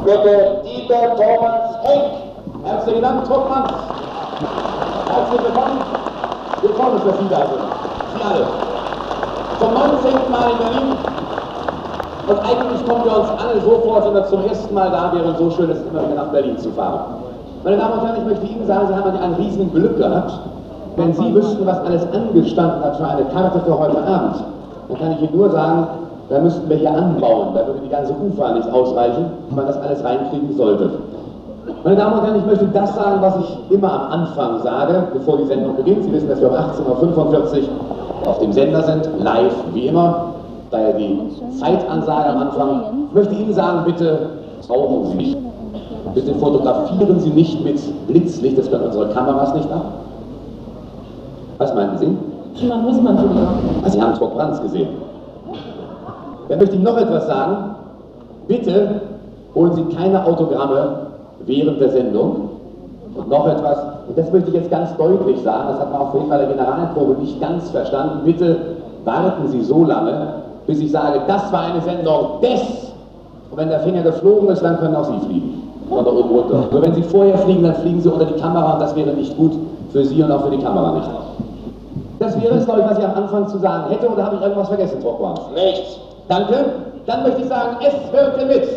Bitte Dieter Thomas Henk. Herzlichen Dank, Truppmann. Herzlich willkommen. Wir freuen uns, dass Sie da sind. Sie alle. Zum 19. Mal in Berlin. Und eigentlich kommen wir uns alle so vor, als wenn wir zum ersten Mal da wären. So schön ist es immer wieder nach Berlin zu fahren. Meine Damen und Herren, ich möchte Ihnen sagen, Sie haben ein riesen Glück gehabt. Wenn Sie wüssten, was alles angestanden hat für eine Karte für heute Abend, dann kann ich Ihnen nur sagen, da müssten wir hier anbauen. Da würde die ganze Ufer nicht ausreichen, wenn man das alles reinkriegen sollte. Meine Damen und Herren, ich möchte das sagen, was ich immer am Anfang sage, bevor die Sendung beginnt. Sie wissen, dass wir um 18:45 Uhr auf dem Sender sind, live wie immer. Daher die Zeitansage am Anfang. Ich möchte Ihnen sagen, bitte rauchen Sie nicht. Bitte fotografieren Sie nicht mit Blitzlicht, das können unsere Kameras nicht ab. Was meinten Sie? Man muss man drüber. Sie haben Truck Brands gesehen. Dann möchte ich noch etwas sagen. Bitte holen Sie keine Autogramme während der Sendung. Und noch etwas, und das möchte ich jetzt ganz deutlich sagen, das hat man auch vorhin bei der Generalprobe nicht ganz verstanden. Bitte warten Sie so lange, bis ich sage, das war eine Sendung des. Und wenn der Finger geflogen ist, dann können auch Sie fliegen. Von da oben runter. Nur wenn Sie vorher fliegen, dann fliegen Sie unter die Kamera und das wäre nicht gut für Sie und auch für die Kamera nicht. Das wäre es, glaube ich, was ich am Anfang zu sagen hätte, oder habe ich irgendwas vergessen, Frau Brands? Nichts. Danke. Dann möchte ich sagen, es wirkte mit.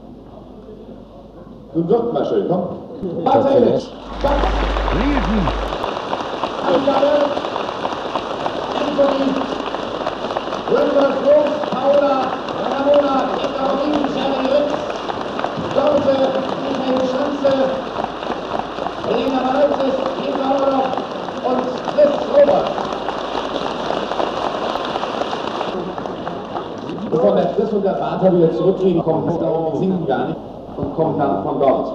Nun wirkt mal schön, komm. Walter Ilitsch. Angabe. Anthony. Rüdiger Groß, Paula, Ramona, Caroline, Jeremy Ritz, Dorte, Michael Schanze, Helena Malzis, Eva Olof und Chris Robert. Bevor der Chris und der Vater wieder zurückkriegen, kommen sie darum, die singen gar nicht und kommen dann von dort.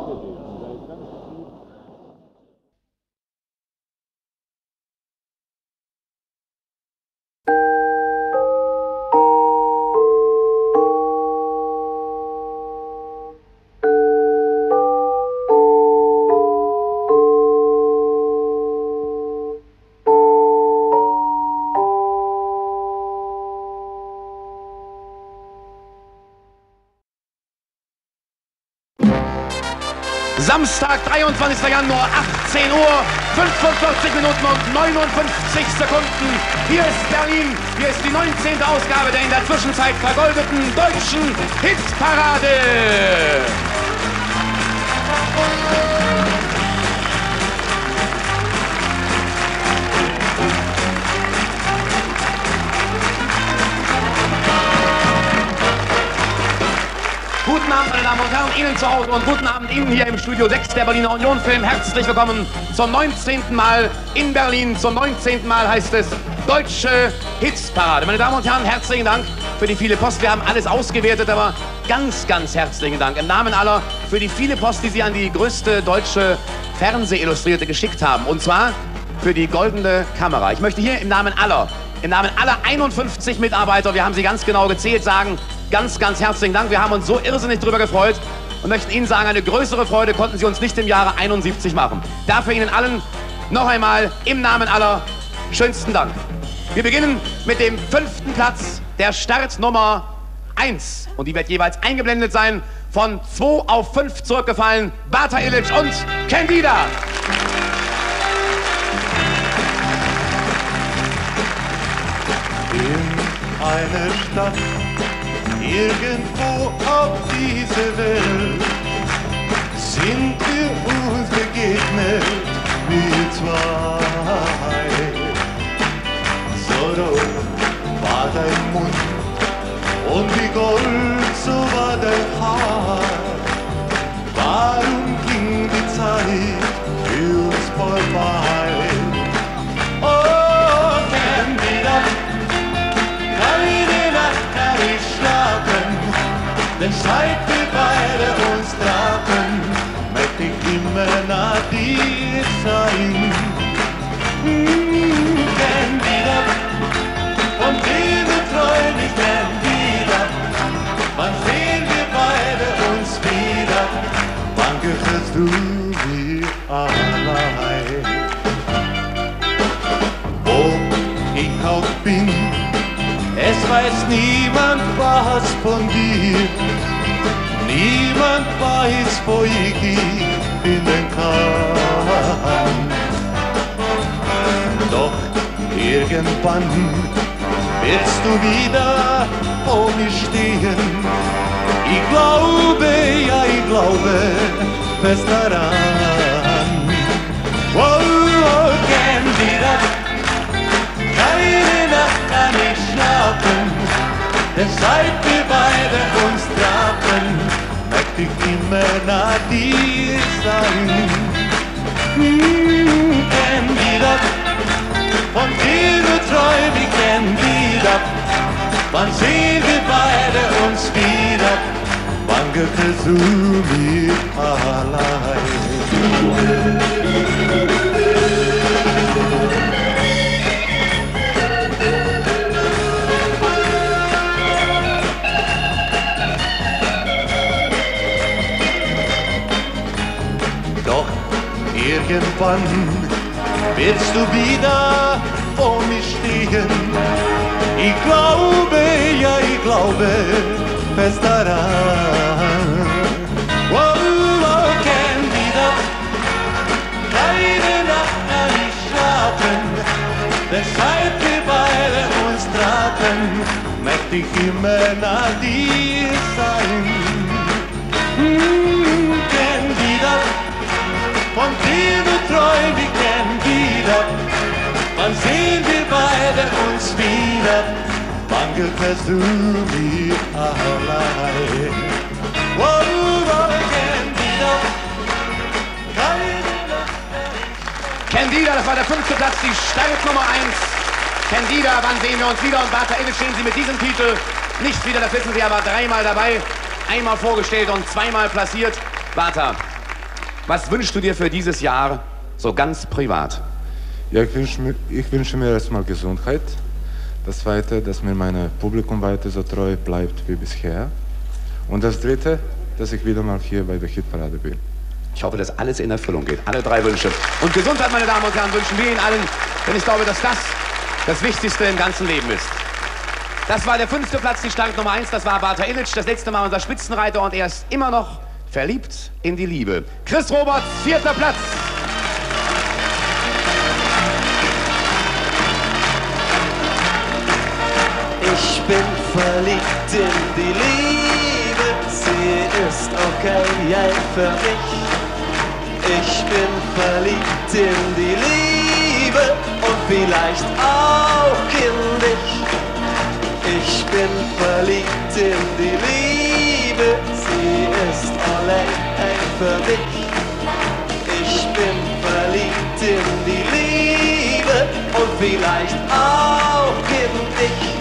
Samstag, 23. Januar, 18 Uhr, 45 Minuten und 59 Sekunden. Hier ist Berlin, hier ist die 19. Ausgabe der in der Zwischenzeit vergoldeten deutschen Hitparade. Guten Abend, meine Damen und Herren, Ihnen zu Hause und guten Abend Ihnen hier im Studio 6 der Berliner Union Film. Herzlich willkommen zum 19. Mal in Berlin. Zum 19. Mal heißt es Deutsche Hitparade. Meine Damen und Herren, herzlichen Dank für die viele Post. Wir haben alles ausgewertet, aber ganz, ganz herzlichen Dank im Namen aller für die viele Post, die Sie an die größte deutsche Fernsehillustrierte geschickt haben. Und zwar für die goldene Kamera. Ich möchte hier im Namen aller 51 Mitarbeiter, wir haben sie ganz genau gezählt, sagen, ganz, ganz herzlichen Dank. Wir haben uns so irrsinnig drüber gefreut und möchten Ihnen sagen, eine größere Freude konnten Sie uns nicht im Jahre 71 machen. Dafür Ihnen allen noch einmal im Namen aller schönsten Dank. Wir beginnen mit dem 5. Platz der Startnummer 1. Und die wird jeweils eingeblendet sein. Von 2 auf 5 zurückgefallen. Bata Ilitsch und Candida. In einer Stadt, irgendwo auf dieser Welt, sind wir uns begegnet, wir zwei. So rot war dein Mund und wie Gold, so war dein Haar. Warum ging die Zeit für uns vorbei? Oh, Candida, keine Nacht kann ich schlafen, denn seit wir beide uns trafen, möchte ich immer nach dir sein. Candida, von dir träum ich gern wieder, wann sehen wir beide uns wieder, wann gehörst du mir allein. Wo ich auch bin, es weiß niemand was von dir, niemand niemand weiß, wo ich finden kann. Doch irgendwann wirst du wieder vor mir stehen. Ich glaube, ja, ich glaube fest daran. Oh, oh, Candida, keine Nacht kann ich schlafen, denn seit wir beide uns trafen, möchte ich immer nach dir sein. Candida, von dir nur träum ich, Candida, wann sehen wir beide uns wieder, wann gefällst du mir allein. Doch irgendwann wirst du wieder vor mir stehen. Ich glaube, ja, ich glaube fest daran. Oh, oh, Candida, keine Nacht kann ich schlafen, denn seit wir beide uns trafen, möchte ich immer nach dir sein. Candida, von dir nur träum ich, Candida, wann sehen wir beide uns wieder, wann gefällst du mir allein. Oh, oh, Candida, keine Nacht. Candida, das war der 5. Platz, die Startnummer 1. Candida, wann sehen wir uns wieder? Und Bata Illich stehen Sie mit diesem Titel nicht wieder, das wissen Sie, aber dreimal dabei, einmal vorgestellt und zweimal platziert. Bata, was wünschst du dir für dieses Jahr so ganz privat? Ja, ich wünsche mir erstmal Gesundheit. Das Zweite, dass mir mein Publikum weiter so treu bleibt wie bisher. Und das Dritte, dass ich wieder mal hier bei der Hitparade bin. Ich hoffe, dass alles in Erfüllung geht. Alle drei Wünsche. Und Gesundheit, meine Damen und Herren, wünschen wir Ihnen allen. Denn ich glaube, dass das Wichtigste im ganzen Leben ist. Das war der 5. Platz, die Startnummer 1. Das war Bata Illich, das letzte Mal unser Spitzenreiter. Und er ist immer noch verliebt in die Liebe. Chris Roberts, 4. Platz. Ich bin verliebt in die Liebe, sie ist okay für mich. Ich bin verliebt in die Liebe und vielleicht auch in dich. Ich bin verliebt in die Liebe, sie ist okay für mich. Ich bin verliebt in die Liebe und vielleicht auch in dich.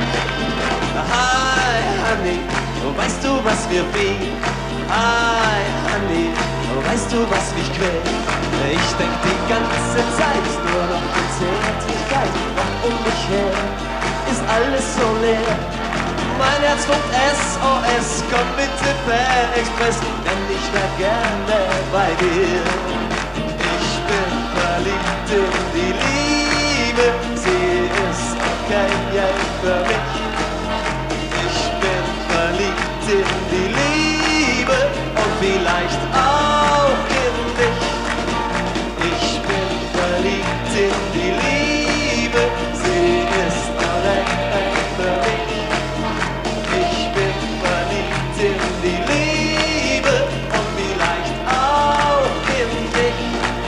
Hi, Honey, weißt du, was mir fehlt? Hi, Honey, weißt du, was mich quält? Ich denk die ganze Zeit nur noch an Zärtlichkeit. Doch um mich her ist alles so leer. Mein Herz ruft SOS, komm bitte per Express, denn ich wär gerne bei dir. Ich bin verliebt in die Liebe, sie ist okay für mich. Verliebt in die Liebe und vielleicht auch in dich. Ich bin verliebt in die Liebe, sie ist okay für mich. Ich bin verliebt in die Liebe und vielleicht auch in dich.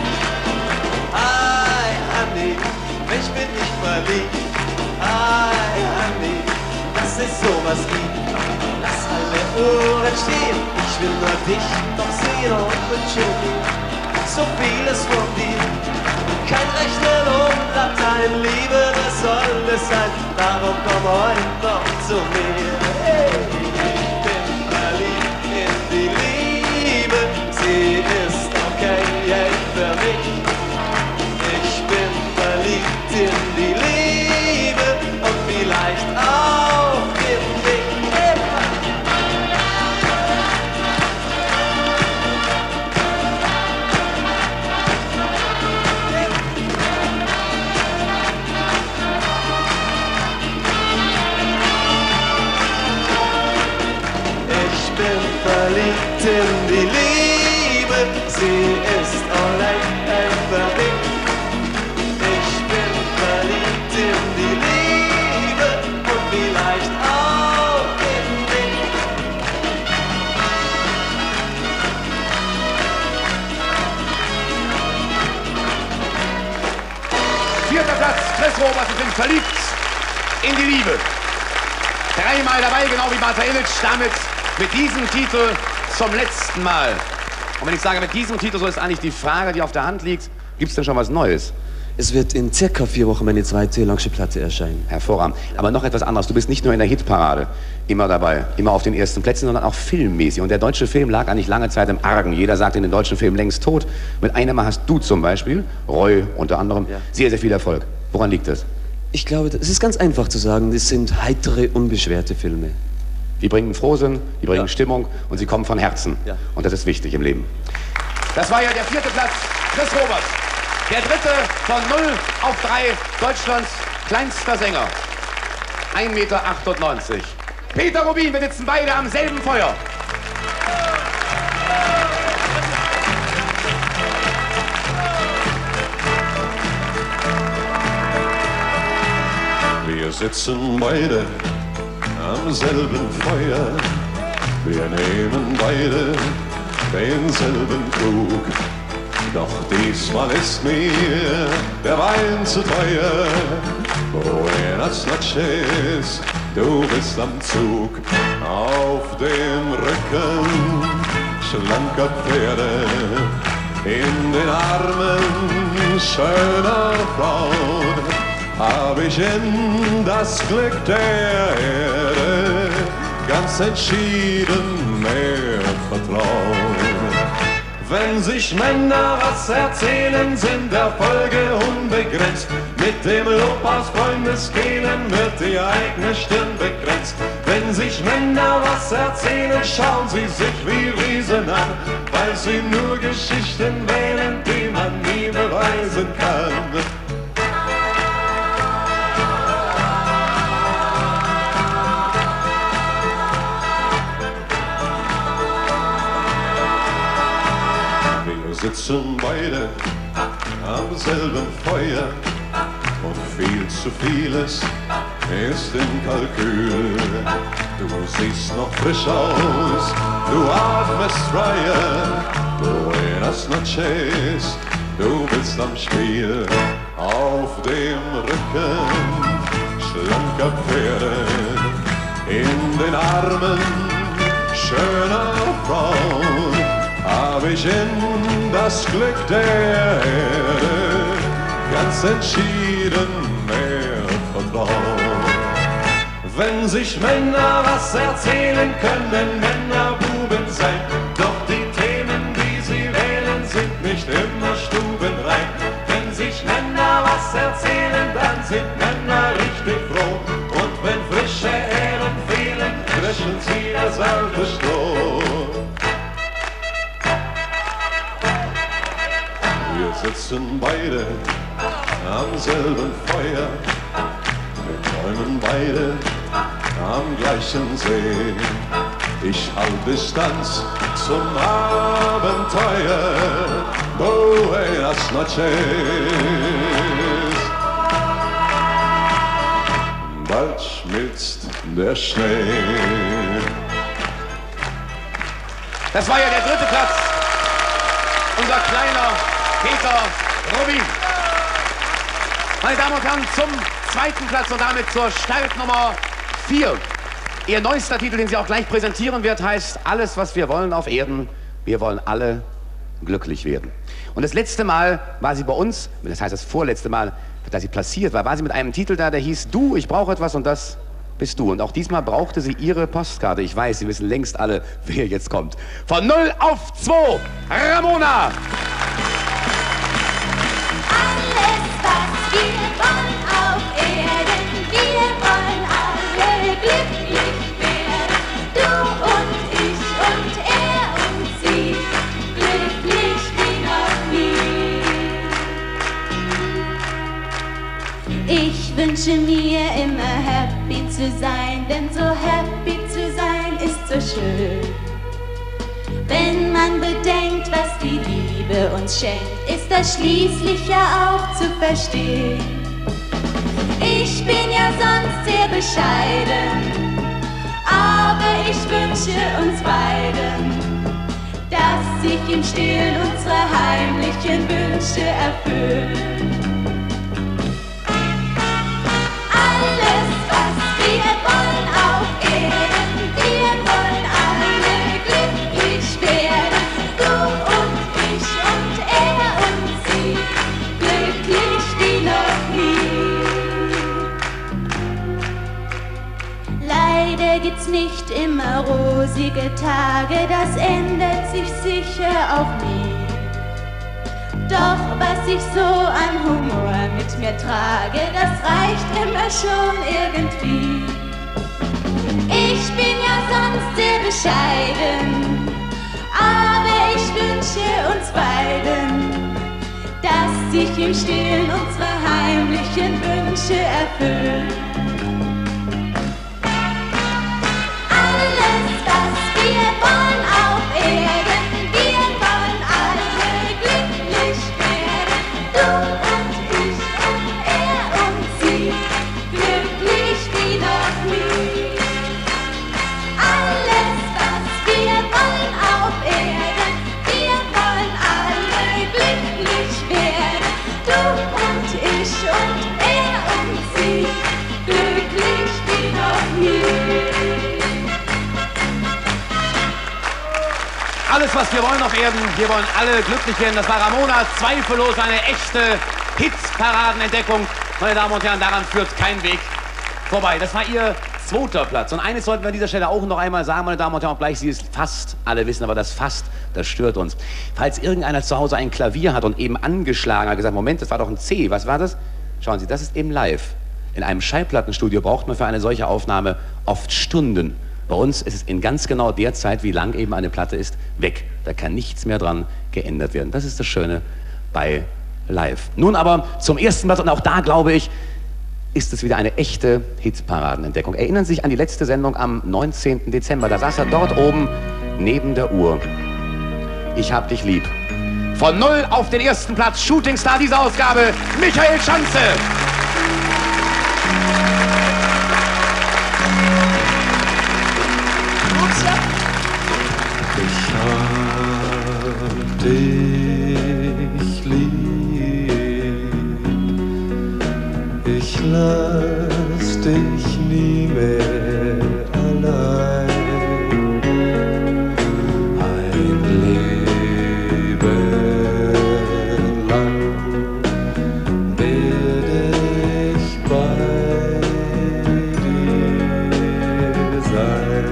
Hi, Honey, ich bin nicht verliebt. Hi, Honey, dass es sowas gibt. Lass alle Ohren stehen, ich will nur dich noch sehen und wünsche mir so vieles von dir. Kein Rechnen und Latein, Liebe, das soll es sein, darum komm heute noch zu mir. Hey, ich bin verliebt in die Liebe, sie ist okay für mich. Ich bin verliebt in die Liebe und vielleicht auch in dich. Verliebt Vierter Platz, Chris Robert, ich bin verliebt in die Liebe. Dreimal dabei, genau wie Marta Illich, damit mit diesem Titel zum letzten Mal. Und wenn ich sage mit diesem Titel, so ist eigentlich die Frage, die auf der Hand liegt, gibt es denn schon was Neues? Es wird in circa 4 Wochen meine zweite Langspielplatte erscheinen. Hervorragend. Aber noch etwas anderes. Du bist nicht nur in der Hitparade immer dabei, immer auf den ersten Plätzen, sondern auch filmmäßig. Und der deutsche Film lag eigentlich lange Zeit im Argen. Jeder sagt in den deutschen Film längst tot. Mit einem Mal hast du zum Beispiel, Roy unter anderem, sehr, sehr viel Erfolg. Woran liegt das? Ich glaube, es ist ganz einfach zu sagen, es sind heitere, unbeschwerte Filme. Die bringen Frohsinn, die bringen Stimmung und sie kommen von Herzen. Ja. Und das ist wichtig im Leben. Das war ja der 4. Platz, Chris Robert. Der 3. von 0 auf 3, Deutschlands kleinster Sänger. 1,98 Meter. Peter Rubin, wir sitzen beide am selben Feuer. Wir sitzen beide am selben Feuer. Wir nehmen beide denselben Krug. Doch diesmal ist mir der Wein zu teuer. Buenas noches, du bist am Zug. Auf dem Rücken schlanker Pferde, in den Armen schöner Frauen, hab ich in das Glück der Erde ganz entschieden mehr vertraut. Wenn sich Männer was erzählen, sind Erfolge unbegrenzt. Mit dem Lob aus Freundeskehlen wird die eigene Stirn begrenzt. Wenn sich Männer was erzählen, schauen sie sich wie Riesen an, weil sie nur Geschichten wählen, die man nie beweisen kann. Wir sitzen beide am selben Feuer und viel zu vieles ist im Kalkül. Du siehst noch frisch aus, du atmest freier. Buenas noches, du bist am Spiel. Auf dem Rücken schlanker Pferde, in den Armen schöner Frauen, hab ich in das Glück der Erde ganz entschieden mehr vertraut. Wenn sich Männer was erzählen, können Männer Buben sein. Doch die Themen, die sie wählen, sind nicht immer stubenrein. Wenn sich Männer was erzählen, dann sind Männer richtig froh. Und wenn frische Ähren fehlen, dreschen sie das alte Stroh. Wir sitzen beide am selben Feuer, wir träumen beide am gleichen See. Ich halt Distanz zum Abenteuer. Buenas noches. Bald schmilzt der Schnee. Das war ja der 3. Platz. Unser kleiner Peter Rubin. Meine Damen und Herren, zum 2. Platz und damit zur Startnummer 4. Ihr neuester Titel, den sie auch gleich präsentieren wird, heißt Alles, was wir wollen auf Erden. Wir wollen alle glücklich werden. Und das letzte Mal war sie bei uns, das heißt das vorletzte Mal, da sie platziert war, war sie mit einem Titel da, der hieß Du, ich brauche etwas und das bist du. Und auch diesmal brauchte sie ihre Postkarte. Ich weiß, Sie wissen längst alle, wer jetzt kommt. Von 0 auf 2, Ramona! Ich wünsche mir immer happy zu sein, denn so happy zu sein ist so schön. Wenn man bedenkt, was die Liebe uns schenkt, ist das schließlich ja auch zu verstehen. Ich bin ja sonst sehr bescheiden, aber ich wünsche uns beiden, dass sich im Stillen unsere heimlichen Wünsche erfüllen. gibt's nicht immer rosige Tage, das ändert sich sicher auch nie. Doch was ich so an Humor mit mir trage, das reicht immer schon irgendwie. Ich bin ja sonst sehr bescheiden, aber ich wünsche uns beiden, dass sich im Stillen unsere heimlichen Wünsche erfüllen. Alles, was wir wollen auf Erden, wir wollen alle glücklich werden. Du und ich und er und sie, glücklich wie noch nie. Alles, was wir wollen auf Erden, wir wollen alle glücklich werden. Du und ich und er und sie, glücklich wie noch nie. Alles, was wir wollen auf Erden, wir wollen alle glücklich werden. Das war Ramona, zweifellos eine echte Hitparadenentdeckung. Meine Damen und Herren, daran führt kein Weg vorbei. Das war ihr zweiter Platz. Und eines sollten wir an dieser Stelle auch noch einmal sagen, meine Damen und Herren, obgleich Sie es fast alle wissen, aber das fast, das stört uns. Falls irgendeiner zu Hause ein Klavier hat und eben angeschlagen hat, gesagt, Moment, das war doch ein C, was war das? Schauen Sie, das ist eben live. In einem Schallplattenstudio braucht man für eine solche Aufnahme oft Stunden. Bei uns ist es in ganz genau der Zeit, wie lang eben eine Platte ist, weg. Da kann nichts mehr dran geändert werden. Das ist das Schöne bei live. Nun aber zum ersten Mal, und auch da glaube ich, ist es wieder eine echte Hitparadenentdeckung. Erinnern Sie sich an die letzte Sendung am 19. Dezember. Da saß er dort oben neben der Uhr. Ich hab dich lieb. Von 0 auf den ersten Platz, Shootingstar dieser Ausgabe, Michael Schanze. Ich hab dich lieb, ich lass dich nie mehr allein. Ein Leben lang werde ich bei dir sein.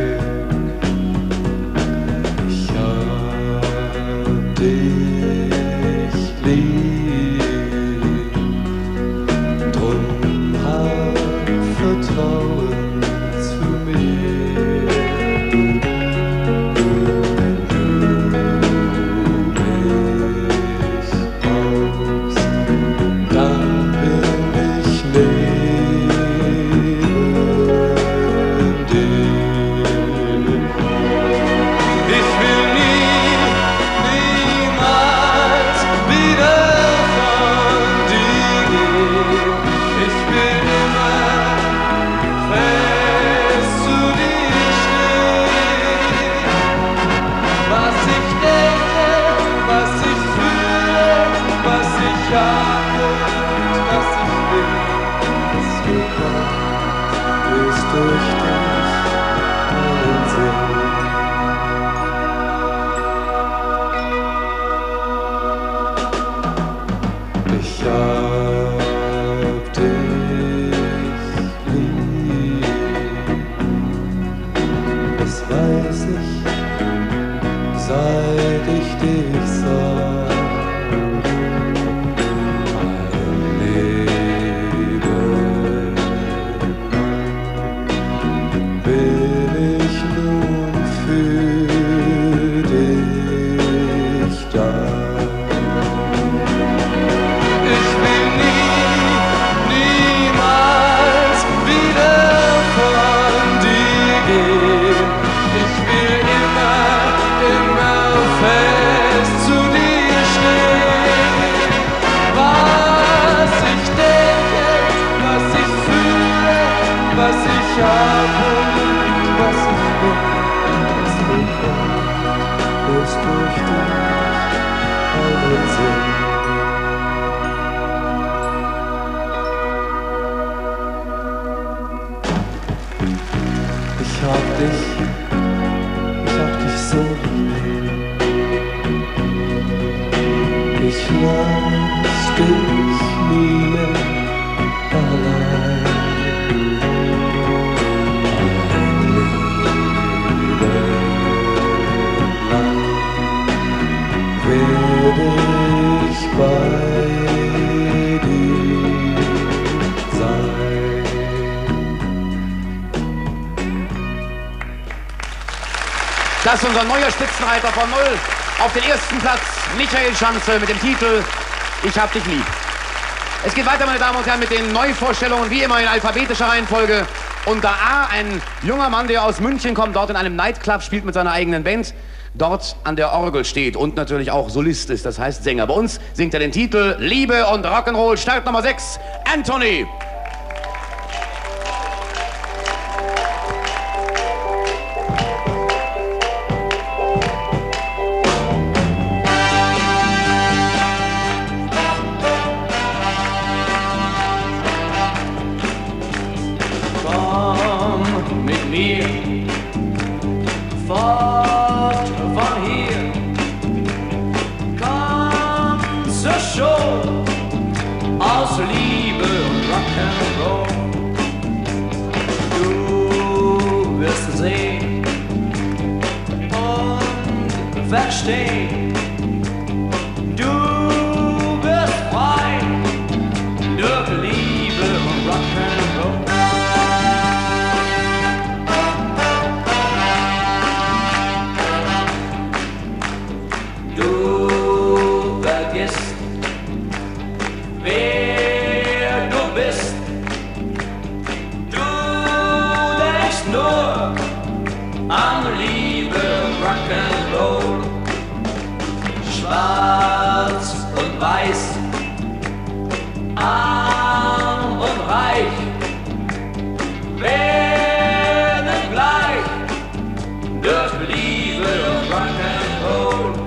Dich lieb, drum hab Vertrauen zu mir. Wenn du mich brauchst, dann bin ich neben dir. Ich will niemals wieder von dir gehen. Ich will immer fest zu dir stehen. Was ich denke, was ich fühle, was ich habe und was ich will, was mir kommt, ist durch dich allen Sinn. Ich hab dich lieb, das weiß ich, seit ich dich sah. Ein Leben lang bin ich nun für dich da. Ich will niemals wieder von dir gehen. Ich will immer fest zu dir stehen. Was ich denke, was ich fühle, was ich habe und was ich will, was mir kommt, ist durch dich allen Sinn. Ich hab dich so lieb. Ich lass dich nie mehr allein. Das ist unser neuer Spitzenreiter von 0 auf den ersten Platz, Michael Schanze mit dem Titel Ich hab dich lieb. Es geht weiter, meine Damen und Herren, mit den Neuvorstellungen, wie immer in alphabetischer Reihenfolge. Unter A ein junger Mann, der aus München kommt, dort in einem Nightclub spielt mit seiner eigenen Band, dort an der Orgel steht und natürlich auch Solist ist, das heißt Sänger. Bei uns singt er den Titel Liebe und Rock'n'Roll, Start Nummer 6, Anthony. Fort von hier, komm zur Show aus Liebe und Rock'n'Roll. Du wirst sehen und verstehen, du wirst frei durch Liebe und Rock'n'Roll. Du vergisst, wer du bist. Du denkst nur an Liebe und Rock'n'Roll. Schwarz und weiß, arm und reich werden gleich durch Liebe und Rock'n'Roll.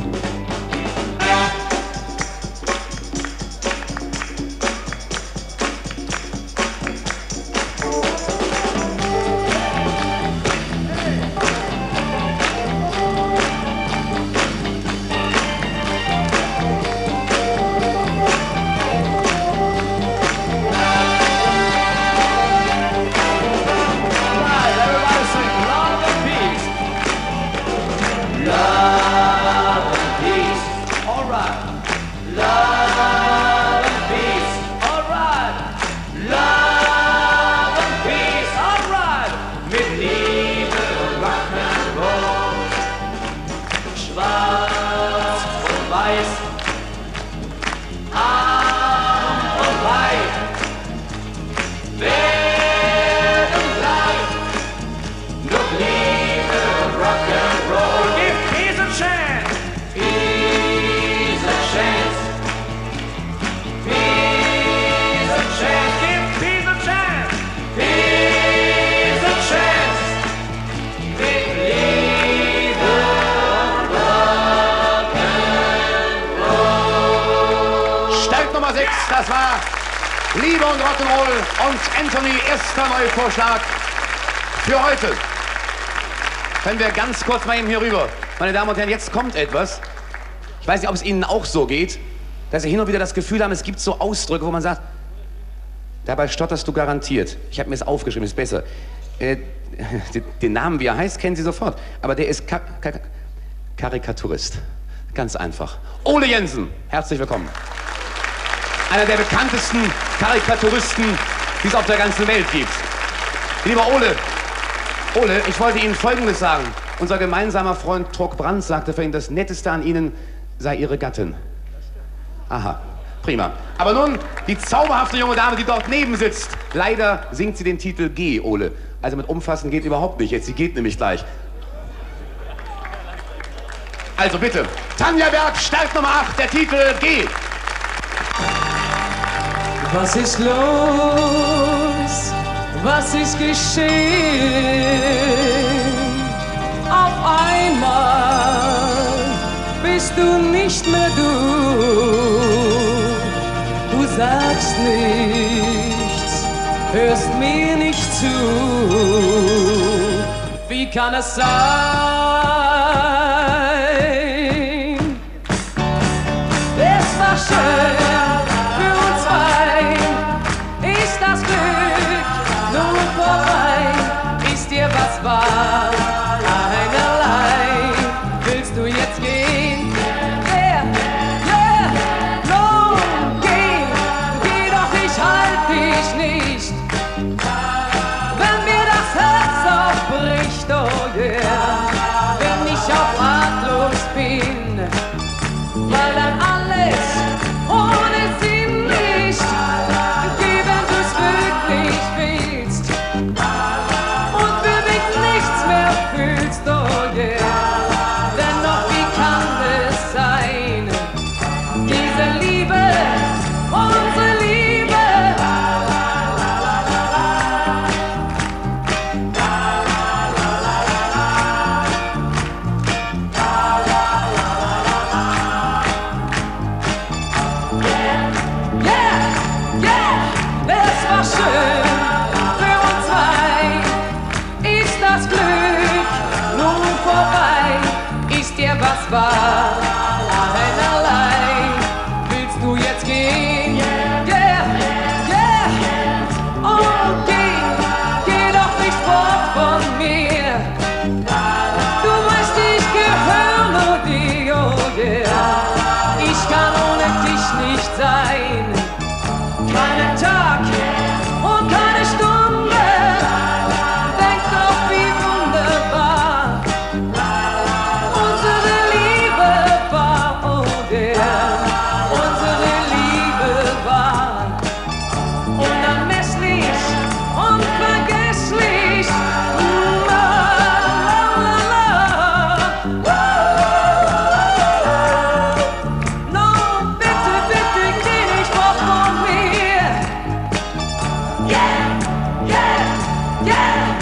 Das war Liebe und Rock'n'Roll und Anthony, erster Neuvorschlag für heute. Können wir ganz kurz mal eben hier rüber. Meine Damen und Herren, jetzt kommt etwas. Ich weiß nicht, ob es Ihnen auch so geht, dass Sie hin und wieder das Gefühl haben, es gibt so Ausdrücke, wo man sagt, dabei stotterst du garantiert. Ich habe mir es aufgeschrieben, ist besser. Den Namen, wie er heißt, kennen Sie sofort. Aber der ist Karikaturist. Ganz einfach. Ole Jensen, herzlich willkommen. Einer der bekanntesten Karikaturisten, die es auf der ganzen Welt gibt. Lieber Ole, ich wollte Ihnen Folgendes sagen. Unser gemeinsamer Freund Truck Brandt sagte vorhin, das Netteste an Ihnen sei Ihre Gattin. Aha, prima. Aber nun die zauberhafte junge Dame, die dort neben sitzt. Leider singt sie den Titel G, Ole. Also mit umfassen geht überhaupt nicht. Jetzt, sie geht nämlich gleich. Also bitte, Tanja Berg, Start Nummer 8, der Titel G. Was ist los? Was ist geschehen? Auf einmal bist du nicht mehr du. Du sagst nichts, hörst mir nicht zu. Wie kann es sein? Es war schön. Was war einerlei? Willst du jetzt gehen? Nun geh doch, ich halt dich nicht. Wenn mir das Herz aufbricht, oh yeah, wenn war. Allein, allein, willst du jetzt gehen? Yeah, yeah. Oh, geh doch nicht fort von mir. Du weißt, ich gehöre nur dir, oh yeah. Ich kann ohne dich nicht sein. Keinen Tag und keine Stunde. Denk doch, wie wunderbar unsere Liebe war, oh yeah. Unsere Liebe war unermesslich, unvergesslich. No, bitte, bitte, geh nicht fort von mir. Yeah, yeah, yeah.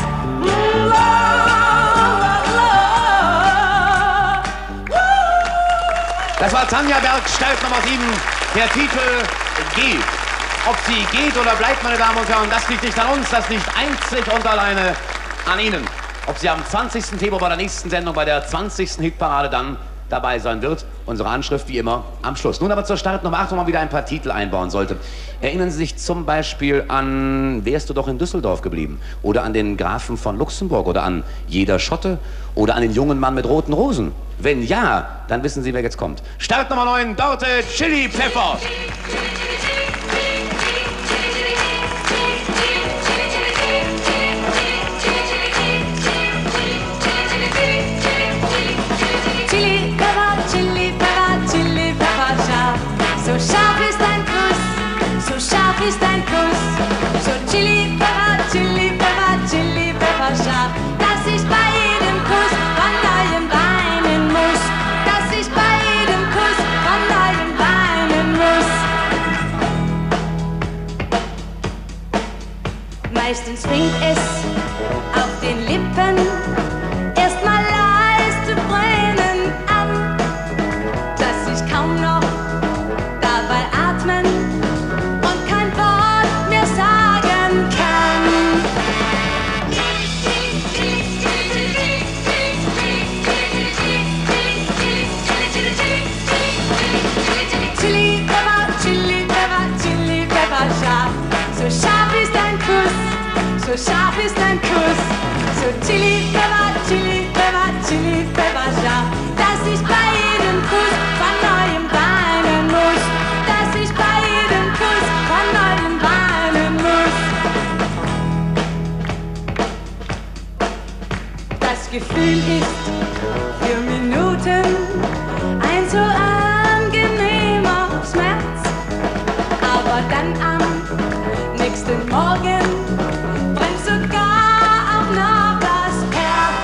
Das war Tanja Berg, Start Nummer 7. Der Titel geht. Ob sie geht oder bleibt, meine Damen und Herren, das liegt nicht an uns, das liegt einzig und alleine an Ihnen. Ob sie am 20. Februar bei der nächsten Sendung, bei der 20. Hitparade dann dabei sein wird. Unsere Anschrift wie immer am Schluss. Nun aber zur Start Nummer 8, wo man wieder ein paar Titel einbauen sollte. Erinnern Sie sich zum Beispiel an Wärst du doch in Düsseldorf geblieben? Oder an den Grafen von Luxemburg? Oder an Jeder Schotte? Oder an den jungen Mann mit roten Rosen? Wenn ja, dann wissen Sie, wer jetzt kommt. Start Nummer 9, Dorte Chili Pfeffer. Chili Pepper, Chili Pepper, Chili Pepper scharf. So scharf ist dein Kuss, so scharf ist dein Kuss. So Chili Pepper, Chili Pepper, Chili Pepper scharf. Dass ich bei jedem Kuss von neuem weinen muss. Dass ich bei jedem Kuss von neuem weinen muss. Meistens fängt es auf den Lippen erstmal leise brennen an, dass ich kaum noch dabei atmen und kein Wort mehr sagen kann. Chili Pepper, Chili Pepper, Chili Pepper scharf. So scharf ist dein Kuss, so scharf ist dein Kuss. So Chili Pepper, Chili Pepper, Chili Pepper scharf. Dass ich bei jedem Kuss von neuem weinen muss. Dass ich bei jedem Kuss von neuem weinen muss. Das Gefühl ist für Minuten ein so angenehmer Schmerz. Aber dann am nächsten Morgen brennt sogar auch noch das Herz.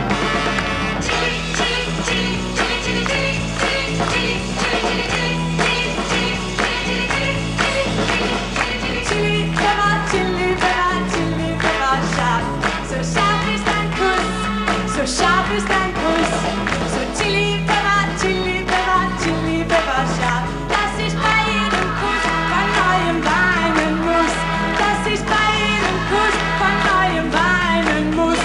Chili Pepper, Chili Pepper, Chili Pepper scharf. So scharf ist dein Kuss, so scharf ist dein Kuss. So Chili Pepper, Chili Pepper, Chili Pepper scharf. Dass ich bei jedem Kuss von neuem weinen muss. Dass ich bei jedem Kuss von neuem weinen muss.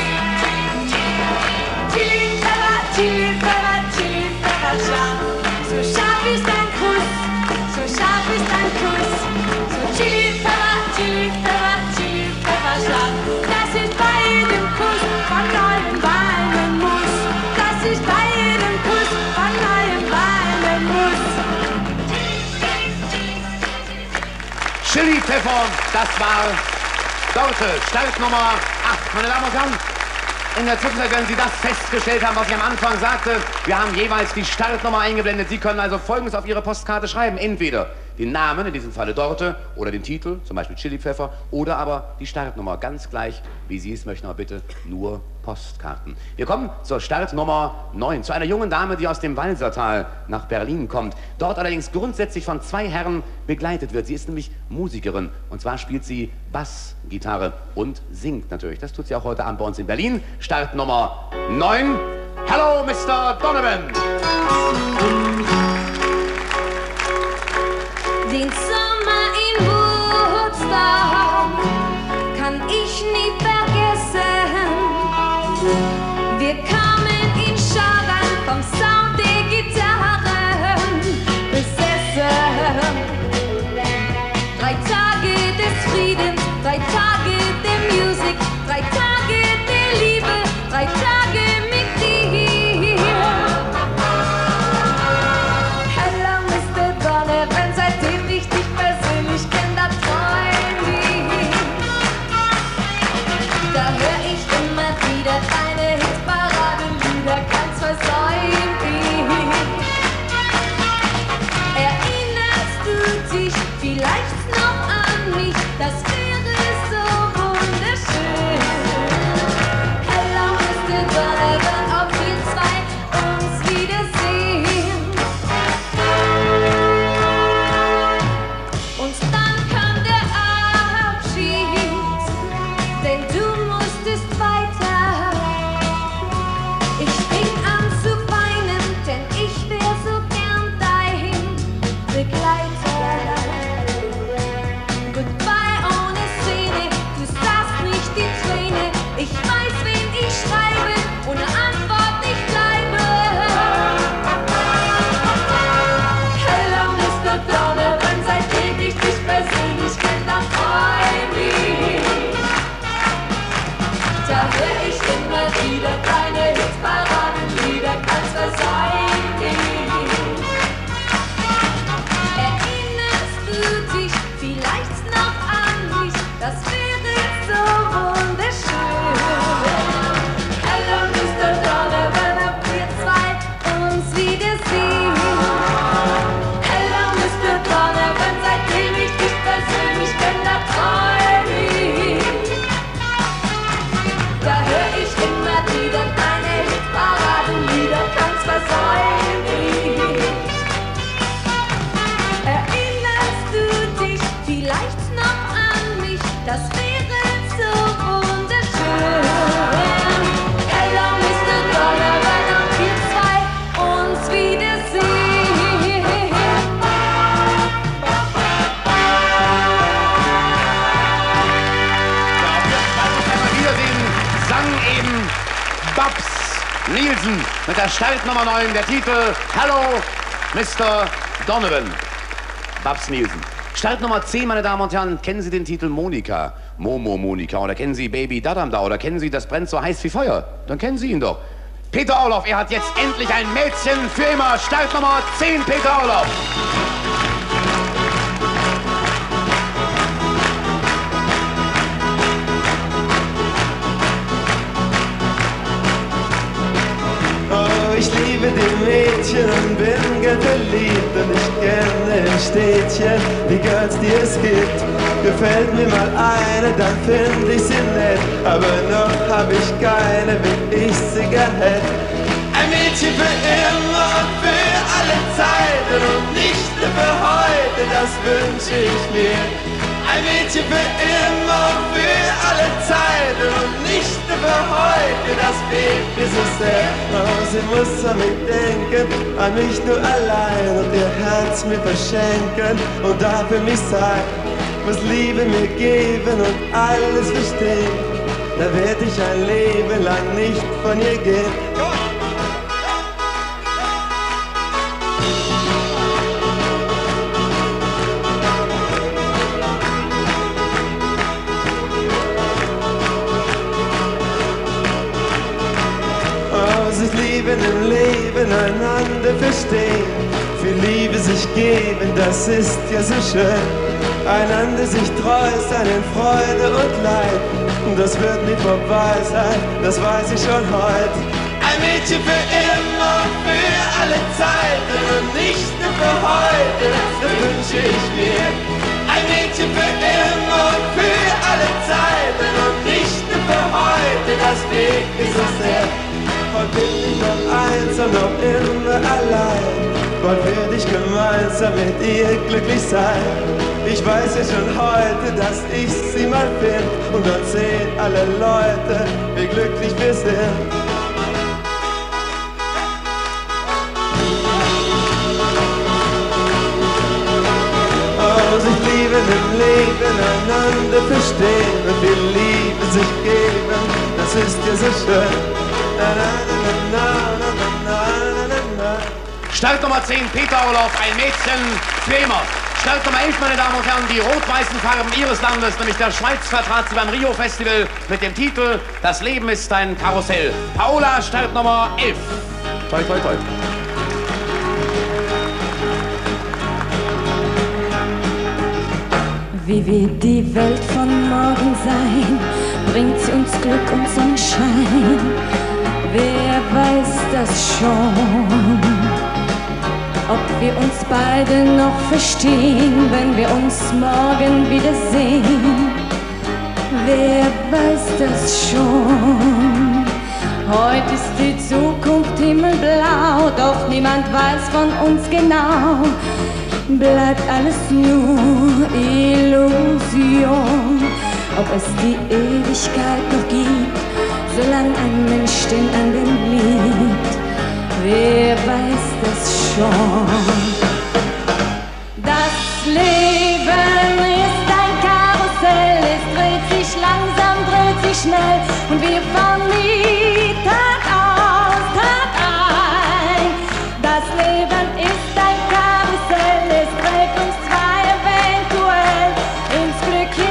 Chili Pepper, Chili Pepper, Chili Pepper scharf. So scharf ist dein Kuss, so scharf ist dein Kuss. So Chili Pepper, Chili Pepper, Chili Pepper scharf. Dass ich bei jedem Kuss von neuem weinen muss. Dass ich bei jedem Kuss von neuem weinen muss. Chili Pfeffer, das war Dorte, Start Nummer 8. Meine Damen und Herren, in der Zwischenzeit werden Sie das festgestellt haben, was ich am Anfang sagte. Wir haben jeweils die Startnummer eingeblendet. Sie können also Folgendes auf Ihre Postkarte schreiben. Entweder den Namen, in diesem Falle Dorte, oder den Titel, zum Beispiel Chili Pfeffer, oder aber die Startnummer. Ganz gleich, wie Sie es möchten, aber bitte nur Postkarten. Wir kommen zur Startnummer 9, zu einer jungen Dame, die aus dem Walsertal nach Berlin kommt. Dort allerdings grundsätzlich von 2 Herren begleitet wird. Sie ist nämlich Musikerin, und zwar spielt sie Bassgitarre und singt natürlich. Das tut sie auch heute Abend bei uns in Berlin. Startnummer 9. Hello, Mr. Donovan! Den Sommer in Woodstock kann ich nie vergessen. Wir kamen in Scharen vom Sound der das wäre so wunderschön. Hello, Mr. Donovan, ob wir zwei uns wiedersehen. Wiedersehen sang eben Babs Nielsen mit der Startnummer 9, der Titel Hello, Mr. Donovan. Babs Nielsen. Startnummer 10, meine Damen und Herren, kennen Sie den Titel Monika? Momo Monika. Oder kennen Sie Baby Dadam da? Oder kennen Sie Das brennt so heiß wie Feuer? Dann kennen Sie ihn doch. Peter Orloff, er hat jetzt endlich ein Mädchen für immer. Startnummer 10, Peter Orloff. Ich liebe die Mädchen und bin gern verliebt und ich kenne im Städtchen die Girls, die es gibt. Gefällt mir mal eine, dann find ich sie nett, aber noch hab ich keine, wie ich sie gern hätt. Ein Mädchen für immer und für alle Zeiten und nicht nur für heute, das wünsche ich mir. Ein Mädchen für immer und für alle Zeiten und nicht nur für heute, das fehlt mir so sehr. Oh, sie muss an mich denken, an mich nur allein und ihr Herz mir verschenken und dafür mich sein, muss Liebe mir geben und alles verstehen. Da werd ich ein Leben lang nicht von ihr gehen. Im Leben einander verstehen, für Liebe sich geben, das ist ja so schön. Einander sich treu sein in Freude und Leid, das wird nie vorbei sein, das weiß ich schon heute. Ein Mädchen für immer, für alle Zeiten und nicht nur für heute, das wünsche ich mir. Ein Mädchen für immer, für alle Zeiten und nicht nur für heute, das fehlt mir so sehr. Heute bin ich noch einsam, noch immer allein. Bald werde ich gemeinsam mit ihr glücklich sein. Ich weiß ja schon heute, dass ich sie mal find und dann sehen alle Leute, wie glücklich wir sind. Oh, sich lieben im Leben, einander verstehen und die Liebe sich geben, das ist ja so schön. Startnummer 10, Peter Orloff, ein Mädchen für immer. Startnummer 11, meine Damen und Herren, die rot-weißen Farben Ihres Landes, nämlich der Schweiz vertrat sie beim Rio-Festival mit dem Titel Das Leben ist ein Karussell. Paola, Startnummer 11. Toi, toi, toi. Wie wird die Welt von morgen sein? Bringt sie uns Glück und Sonnenschein? Wer weiß das schon? Ob wir uns beide noch verstehen, wenn wir uns morgen wiedersehen? Wer weiß das schon? Heute ist die Zukunft himmelblau, doch niemand weiß von uns genau. Bleibt alles nur Illusion, ob es die Ewigkeit noch gibt, solange ein Mensch den anderen liebt. Wer weiß das schon? Das Leben ist ein Karussell, es dreht sich langsam, dreht sich schnell und wir fahren nie Tag aus, Tag ein. Das Leben ist ein Karussell, es trägt uns zwei eventuell ins Glück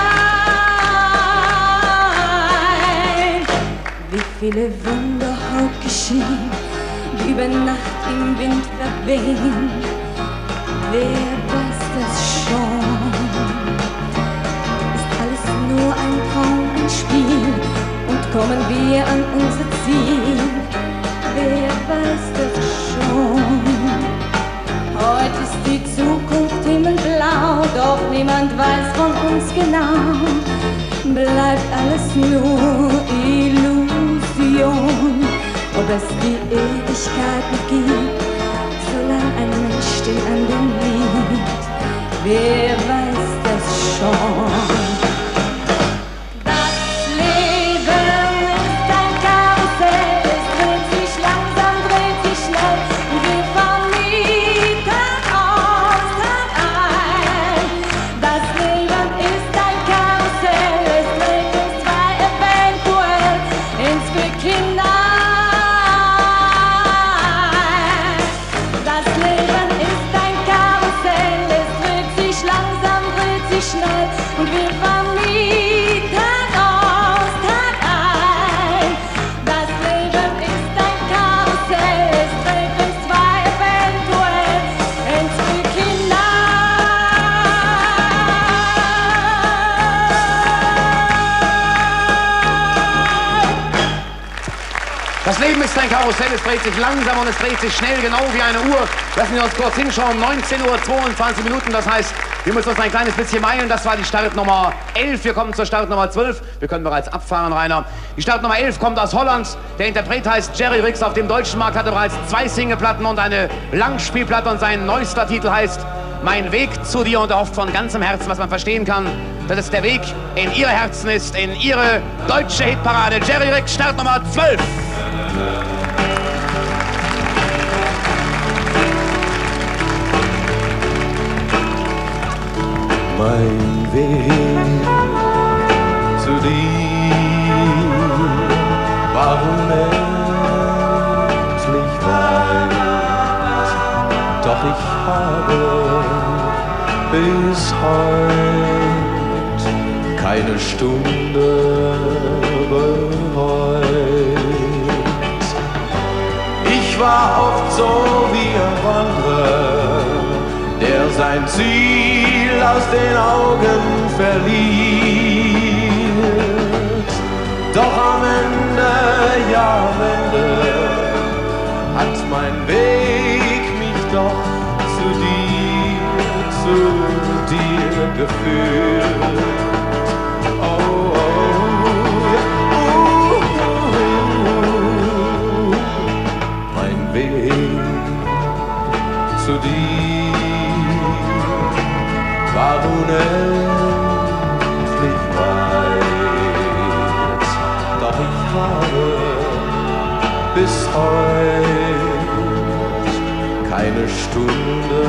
hinein. Wie viele Wunder heute geschehen, die über Nacht im Wind verwehen. Wer weiß das schon? Ist alles nur ein Traum, ein Spiel und kommen wir an unser Ziel? Wer weiß das schon? Heute ist die Zukunft himmelblau, doch niemand weiß von uns genau. Bleibt alles nur Illusion, ob es die Ewigkeit noch gibt, solange ein Mensch den anderen liebt. Wer weiß das schon? und wir fahren nie Tag aus, Tag ein. Das Leben ist ein Karussell, es dreht uns zwei eventuell ins Glück Das Leben ist ein Karussell, es dreht sich langsam und es dreht sich schnell, genau wie eine Uhr. Lassen wir uns kurz hinschauen, 19:22 Uhr, das heißt, wir müssen uns ein kleines bisschen meilen. Das war die Startnummer 11, wir kommen zur Startnummer 12. Wir können bereits abfahren, Rainer. Die Startnummer 11 kommt aus Holland. Der Interpret heißt Jerry Rix. Auf dem deutschen Markt hat er bereits 2 Singleplatten und eine Langspielplatte und sein neuester Titel heißt Mein Weg zu dir und er hofft von ganzem Herzen, was man verstehen kann, dass es der Weg in ihre Herzen ist, in ihre deutsche Hitparade. Jerry Rix, Startnummer 12. Mein Weg zu dir war unendlich weit, doch ich habe bis heute keine Stunde bereut. Ich war oft so wie ein Wanderer, der sein Ziel aus den Augen verliert. Doch am Ende, ja am Ende, hat mein Weg mich doch zu dir geführt. Oh, oh, mein Weg zu dir war unendlich weit, doch ich habe bis heute keine Stunde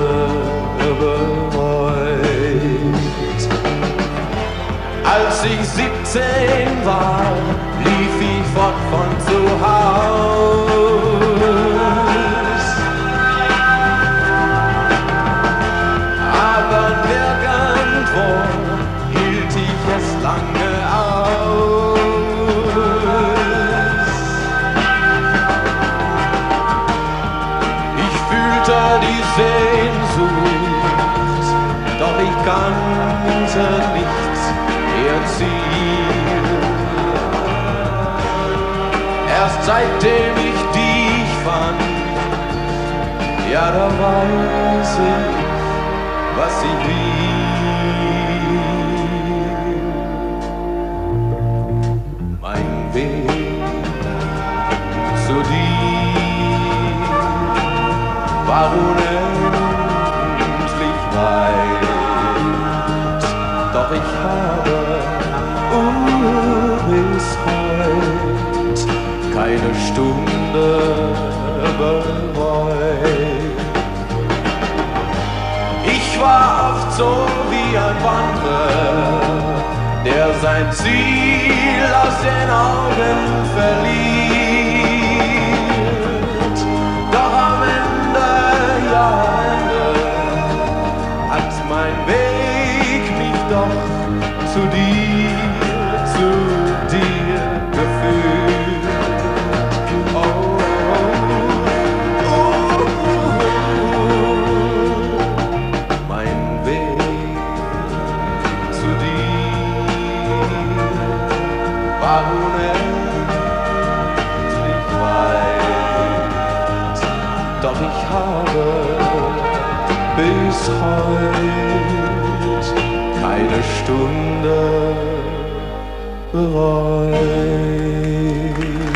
bereut. Als ich 17 war, lief ich fort von zu Haus. Aber nirgendwo hielt ich es lange aus. Ich fühlte die Sehnsucht, doch ich kannte nichts erzielen. Erst seitdem ich dich fand, ja da weiß ich, was ich will. Mein Weg zu dir war unendlich weit, doch ich habe bis heute keine Stunde bereut. Ich war oft so wie ein Wanderer, der sein Ziel aus den Augen verliert. Doch am Ende, ja am Ende, hat mein Weg mich doch zu dir geführt. Oh, oh, oh, mein Weg zu dir war unendlich weit, doch ich habe bis heute keine Stunde bereut.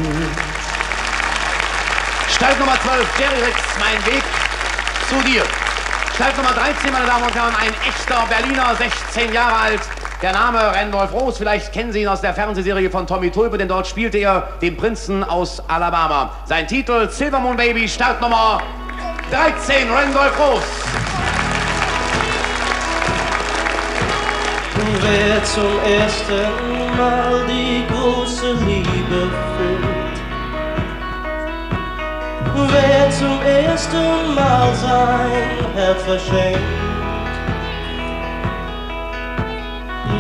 Startnummer 12, Jerry Rix, Mein Weg zu dir. Startnummer 13, meine Damen und Herren, ein echter Berliner, 16 Jahre alt. Der Name Randolph Rose, vielleicht kennen Sie ihn aus der Fernsehserie von Tommy Tulpe, denn dort spielte er den Prinzen aus Alabama. Sein Titel Silver Moon Baby, Startnummer 13, Randolph Rose. Wer zum ersten Mal die große Liebe fühlt, wer zum ersten Mal sein Herz verschenkt,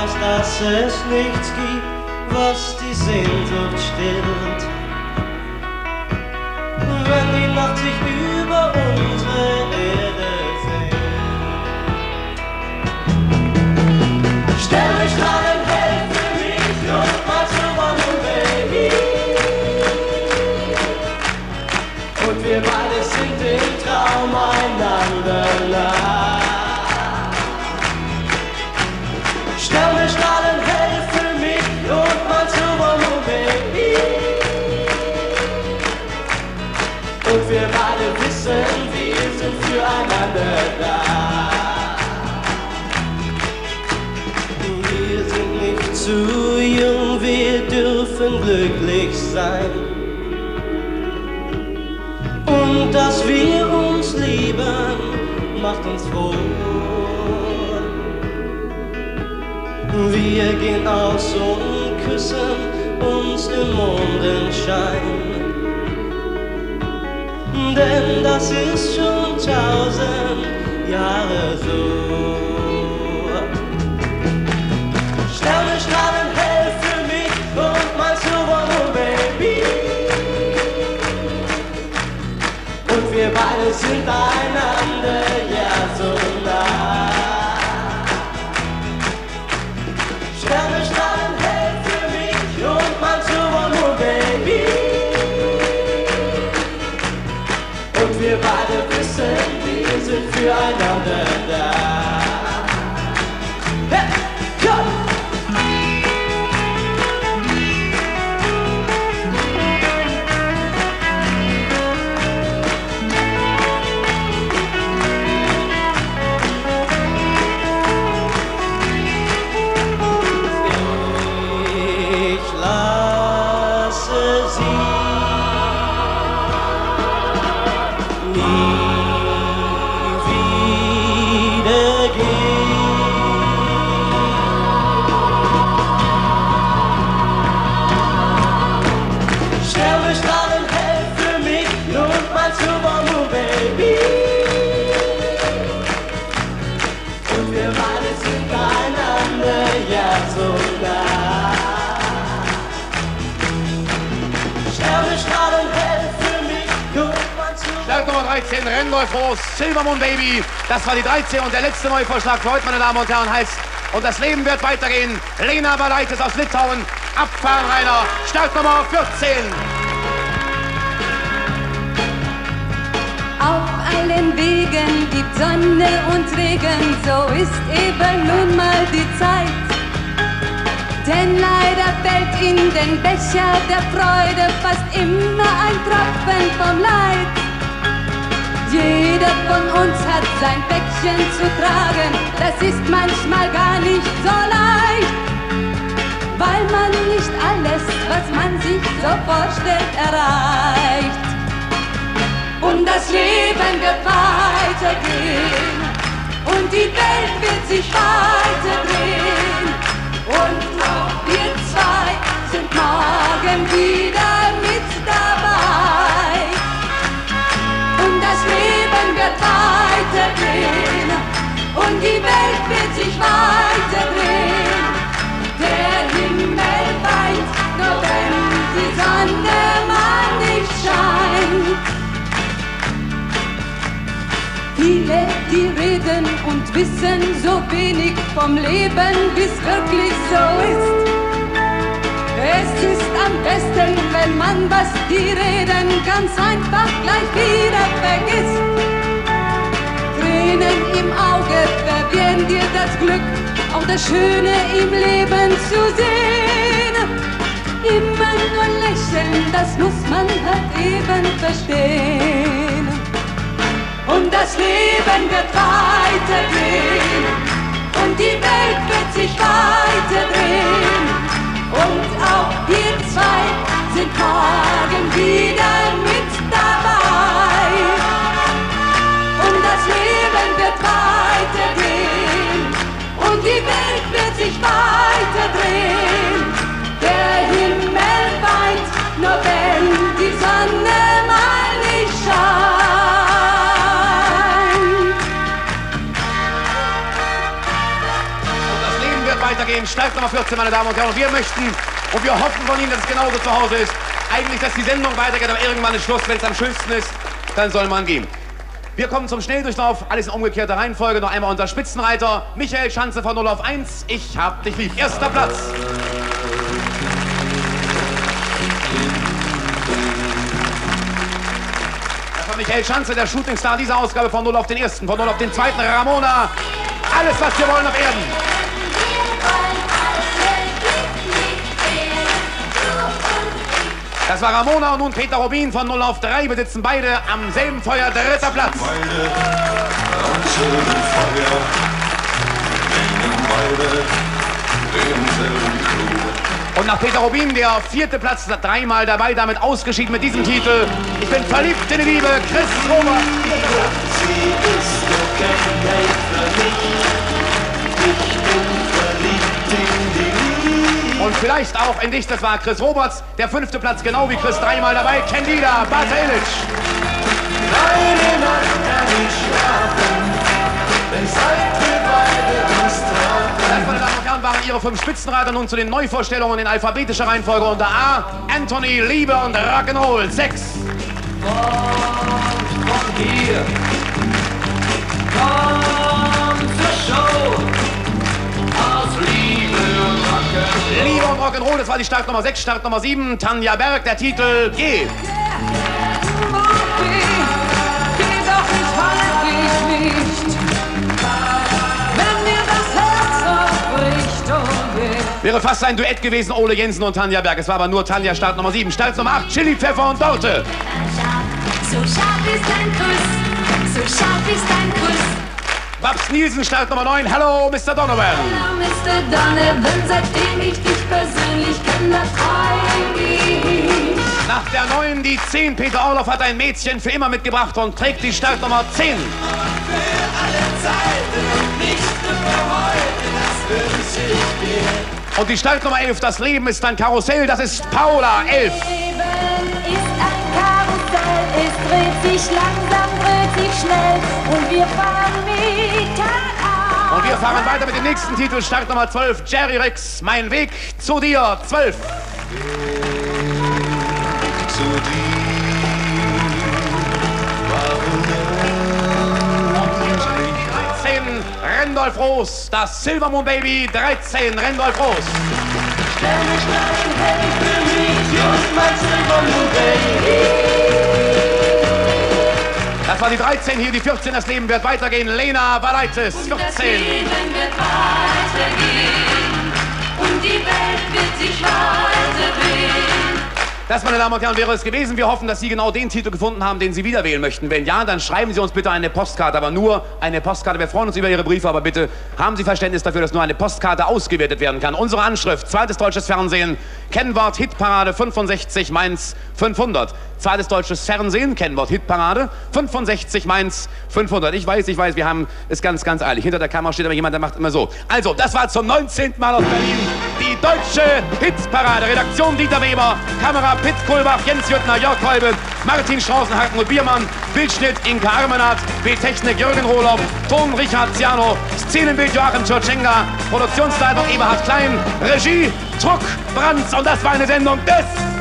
weiß, dass es nichts gibt, was die Sehnsucht stillt. Wenn die Nacht sich über unsere Erde senkt. Sternenstrahlen hell für mich und mein Supermoon Baby. Und wir beide sind im Traum einander nah. Sternenstrahlen hell für mich und mein Supermoon Baby. Und wir beide wissen, wir sind füreinander da. Wir sind nicht zu jung, wir dürfen glücklich sein. Und dass wir uns lieben, macht uns froh. Wir gehen aus und küssen uns im Mondenschein. Denn das ist schon 1000 Jahre so. Sternenstrahlen hell für mich und mein Supermoon Baby. Und wir beide sind einander ja so nah. Sternenstrahlen hell für mich und mein Supermoon Baby. Und wir beide wissen, wir sind füreinander da. Hey, komm! Ich lasse sie nie wieder gehen. Sternenstrahlen hell für mich und mein Supermoon Baby. Und wir beide sind einander ja so nah. Sternenstrahlen hell für mich und mein Supermoon. Start Nummer 13, Rennen läuft los, Silbermoon Baby. Das war die 13 und der letzte Neuvorschlag für heute, meine Damen und Herren, heißt Und das Leben wird weitergehen. Lena Balaitis aus Litauen, Abfahren Rainer, Start Nummer 14. Auf allen Wegen gibt Sonne und Regen, so ist eben nun mal die Zeit. Denn leider fällt in den Becher der Freude fast immer ein Tropfen vom Leid. Jeder von uns hat sein Päckchen zu tragen, das ist manchmal gar nicht so leicht, weil man nicht alles, was man sich so vorstellt, erreicht. Und das Leben wird weitergehen und die Welt wird sich weiterdrehen. Und auch wir zwei sind morgen wieder mit dabei. Und das Leben wird weitergehen und die Welt wird sich weiterdrehen. Der Himmel weint, nur wenn die Sonne mal nicht scheint. Viele, die reden und wissen so wenig vom Leben, wie's wirklich so ist. Es ist am besten, wenn man, was die reden, ganz einfach gleich wieder vergisst. Tränen im Auge verwehren dir das Glück, auch das Schöne im Leben zu sehen. Immer nur lächeln, das muss man halt eben verstehen. Und das Leben wird weitergehen und die Welt wird sich weiterdrehen. Und auch wir zwei sind morgen wieder mit dabei. Und das Leben wird weitergehen und die Welt wird sich weiterdrehen. Der Himmel weint, nur wenn die Sonne mal nicht scheint. weitergehen. Startnummer 14, meine Damen und Herren. Und wir möchten und wir hoffen von Ihnen, dass es genauso zu Hause ist. Eigentlich, dass die Sendung weitergeht, aber irgendwann ist Schluss. Wenn es am schönsten ist, dann soll man gehen. Wir kommen zum Schnelldurchlauf. Alles in umgekehrter Reihenfolge. Noch einmal unser Spitzenreiter. Michael Schanze von 0 auf 1. Ich hab dich lieb. Erster Platz. Das war Michael Schanze, der Shootingstar dieser Ausgabe von 0 auf den ersten. Von 0 auf den zweiten. Ramona. Alles, was wir wollen auf Erden. Das war Ramona und nun Peter Rubin von 0 auf 3. Wir sitzen beide am selben Feuer, dritter Platz. Und nach Peter Rubin, der 4. Platz, dreimal dabei, damit ausgeschieden mit diesem Titel. Ich bin verliebt in die Liebe, Chris Robert. Sie ist okay für mich. Ich bin verliebt in die Liebe. Und vielleicht auch in dich, das war Chris Roberts, der 5. Platz, genau wie Chris, dreimal dabei, Candida Bartalic. Eine Nacht kann ich schlafen, denn seit wir beide uns trafen. Das, meine Damen und Herren, waren Ihre 5 Spitzenreiter. Nun zu den Neuvorstellungen in alphabetischer Reihenfolge unter A. Anthony, Liebe und Rock'n'Roll. 6. Von hier, komm zur Show, aus Liebe und Rock'n'Roll. Liebe und Rock'n'Roll, das war die Startnummer 6, Startnummer 7. Tanja Berg, der Titel G. Wäre fast ein Duett gewesen, Ole Jensen und Tanja Berg. Es war aber nur Tanja, Startnummer 7. Startnummer 8, Chili, Pfeffer und Dorte. So scharf ist dein Kuss, so scharf ist dein Kuss. Babs Nielsen, Startnummer 9, Hello, Mr. Donovan. Hallo, Mr. Donovan, seitdem ich dich persönlich kenne, träum ich. Nach der 9 die 10, Peter Orloff hat ein Mädchen für immer mitgebracht und trägt die Startnummer 10. Für alle Zeiten und nicht nur für heute, das wünsche ich dir. Und die Startnummer 11, das Leben ist ein Karussell, das ist Paula, 11. Leben ist ein Karussell, es dreht sich langsam, dreht sich schnell und wir fahren mit an. Und wir fahren weiter mit dem nächsten Titel, Startnummer 12, Jerry Rix, Mein Weg zu dir, 12. Zu dir, warum nicht? 13, Rendolf Roos, das Silver Moon Baby, 13, Rendolf Roos. Sterne strahlen hell für mich und mein Silver Moon Baby. Das war die 13, hier die 14, das Leben wird weitergehen, Lena Valaitis, 14. Das Leben wird weitergehen und die Welt wird sich weiter drehen. Das, meine Damen und Herren, wäre es gewesen. Wir hoffen, dass Sie genau den Titel gefunden haben, den Sie wieder wählen möchten. Wenn ja, dann schreiben Sie uns bitte eine Postkarte, aber nur eine Postkarte. Wir freuen uns über Ihre Briefe, aber bitte haben Sie Verständnis dafür, dass nur eine Postkarte ausgewertet werden kann. Unsere Anschrift, zweites deutsches Fernsehen, Kennwort Hitparade 65 Mainz 500. Zweites deutsches Fernsehen, Kennwort Hitparade 65 Mainz 500. Ich weiß, wir haben es ganz, ganz eilig. Hinter der Kamera steht aber jemand, der macht immer so. Also, das war zum 19. Mal aus Berlin die deutsche Hitparade. Redaktion Dieter Weber, Kamera Pitt Kohlbach, Jens Jüttner, Jörg Kolbe, Martin Straußen, Hartmut Biermann, Bildschnitt Inka Armenat, Bildtechnik Jürgen Rohloff, Ton Richard Ziano, Szenenbild Joachim Tschurtschenga, Produktionsleitung Eberhard Klein, Regie Truck Brands und das war eine Sendung des